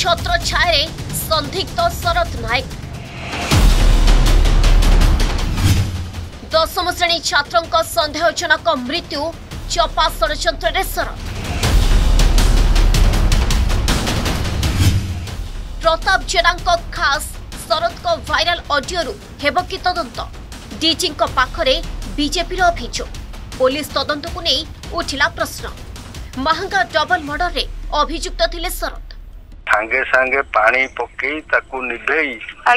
छत्र छाये संदिग्ध शरद नायक। दशम श्रेणी छात्रों संदेहजनक मृत्यु चपा षड्यंत्र शरद। प्रताप जेना खास शरद को वायरल ऑडियो हेब कि तदंत डीजी पाखरे बीजेपी अभियोग पुलिस तदंत को नहीं उठिला प्रश्न। महंगा डबल मर्डर रे अभियुक्त थिले शरद। सांगे सांगे पानी पकई ताकू निभेई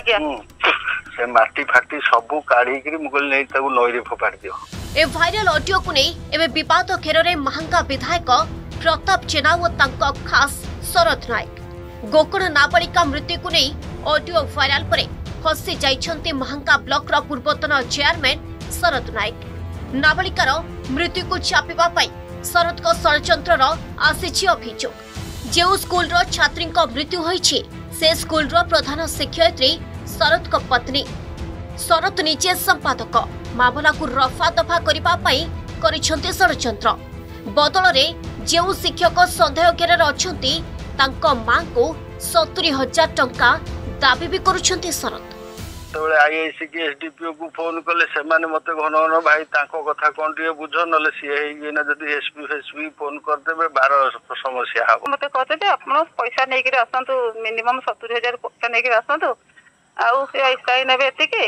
से माटी फाटी सबू काढ़ी मुगल नहीं ताकू नई रे फोपाड़ दियो। ए वायरल ऑडियो को नहीं एवं विवाद घेर में महंगा विधायक प्रताप जेना और तांको खास शरद नायक। गोकर्ण नाबालिका मृत्यु को नहीं ऑडियो वायरल पर फसी जाइछन्ती महंगा ब्लॉक रा पूर्वतन चेयरमैन शरद नायक। नाबालिकार मृत्यु को चापिबा पाई शरद को षड्यंत्र आसी अभियोग। जो स्कूल रो छात्री मृत्यु होईछि से स्कूल रो प्रधान शिक्षयित्री शरद को पत्नी। शरद निजे संपादक मामला को रफा दफा करबा पाई करिछन्ते षड्यंत्र। बदल रे जो शिक्षक संदेह घेर अछन्ती तांको मां को 70,000 टंका दाबी भी करुछन्ते शरद। तबले आईआईसी के एसडीपीओ को फोन कले से माने मते घन घन भाई तांको कथा कोन टिए बुझ नले सिए हेना जदी एसपी फोन कर देबे 12 समस्या हो। मते कहते जे अपन पैसा नै के आसंतु मिनिमम 70,000 पैसा नै के आसंतु आउ से स्थायी नेबे एतिके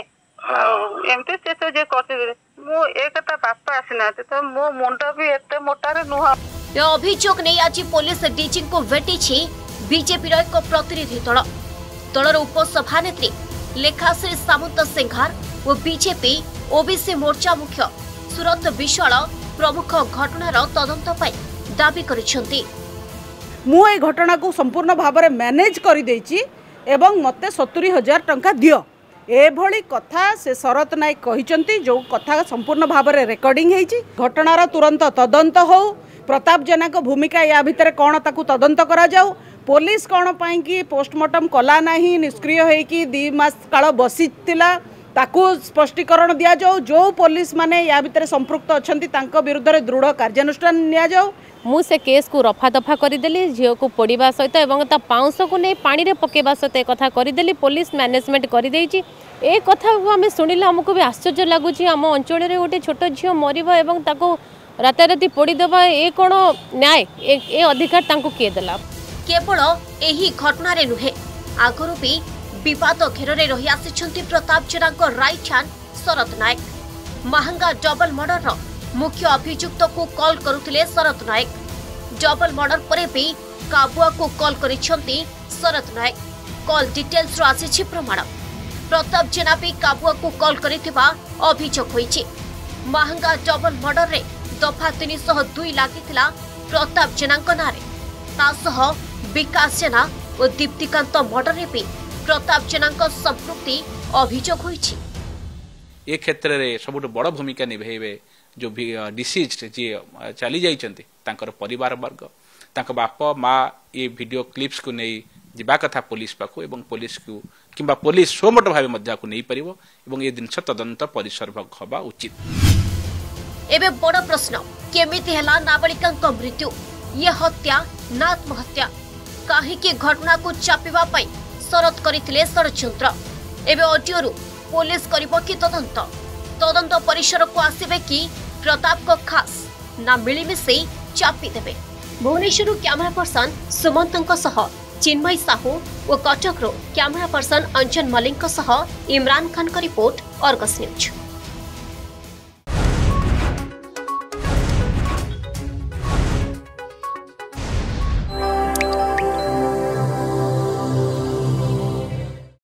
एमते से जे करते मो एकता बापा आसिना तो मो मुंडा भी एते मोटा रे नुहा। ये अभियोग नै आज पुलिस डीजी को भेटिछि बीजेपी रो एक प्रतिनिधि दल। दलर उपसभानेत्री लेखाश्री सामंत सिंघार और बीजेपी ओबीसी मोर्चा मुख्य सुरत विश्वाल प्रमुख घटनार तदंत पाई दाबी करिसेंती। मु ए घटना को संपूर्ण भाव में मैनेज कर देछि एवं मते 70,000 टंका दियो एभली कथा से शरद नायक कहिसेंती। जो कथा संपूर्ण भाव में रेकर्डिंग हेछि घटनार तुरंत तदंत हो। प्रताप जेना को भूमिका या भितर कौन ताकू तदंत करा जाऊ। पुलिस कौन पाई कि पोस्टमार्टम कला नहीं निष्क्रिय होइकि 2 मास काल बसीतिला ताकू स्पष्टीकरण दिया जाऊ। जो पुलिस माने या भितर संपृक्त अछंती तांको विरुद्ध रे दृढ़ कार्यानुष्ठान निया जाऊ। मु से केस को रफा दफा करदेली झील को पोड़ा सहित एवं ता पाउंस को नहीं पानी रे पकेबा सहित एक कथा करदेली पुलिस मैनेजमेंट कर देइछि। ए कथा को आम शुणिले आमको भी आश्चर्य लगुच। आम अंचल रे गोटे छोट झील मरिबो एवं ताको राताराती पोड़ी देबा ए कोन न्याय ए अधिकार तांको किए देला। केवल एही घटना रे नुहे आगरु भी विवाद घेर रे रही आसिछन्ती प्रताप जेना राइट हैंड शरद नायक। महंगा डबल मर्डर मुख्य अभियुक्त को कॉल करुथिले शरद नायक। डबल मर्डर परे भी काबुआ को कॉल करिछन्ती शरद नायक। कॉल डिटेल्स रो आसिछि प्रमाण। प्रताप जेना भी काबुआ को कॉल करिथिबा अभियोग होईछि। महंगा डबल मर्डर रे दफा 302 लागिथिला प्रताप जेना नारे। तासह विकास जेना और दीप्तिकांत मर्डर रे भी प्रताप जेना संपृक्ति अभियोग होईछि। ए क्षेत्र रे सबुठ बड़ भूमिका निभेबे जो डिसीज्ड जी चली जाइछन्ती तांकर परिवार वर्ग तांको बाप माँ ये वीडियो क्लिप्स को नहीं जिबा कथा पुलिस पाखु एवं पुलिस को किंबा पुलिस स्वमोट भाव मध्य को नहीं परिबो एवं ये जिनस तदंत परिसरभग हवा उचित। एबे बड़ प्रश्न केमिति हला नाबालिका मृत्यु ये हत्या ना आत्महत्या कहीं घटना को चापिबा पाई शरद करथिले षड्यंत्र। एबे ऑडियो पुलिस करिबो कि तदंत परिसर को आसीबे कि प्रताप को खास ना मिलीमिशी चापी देबे। भुवनेश्वर कैमरा पर्सन सुमंतଙ୍କ सह चिन्मय साहू और कटक कैमरा पर्सन अंजन मलिक सह इमरान खान का रिपोर्ट अर्गस न्यूज।